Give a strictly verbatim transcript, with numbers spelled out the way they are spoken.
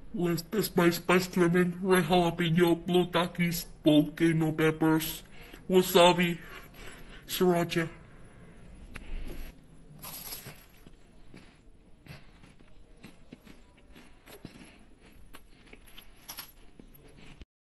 Let's test my spiced lemon, red jalapeno, blue takis, volcano peppers, wasabi, sriracha.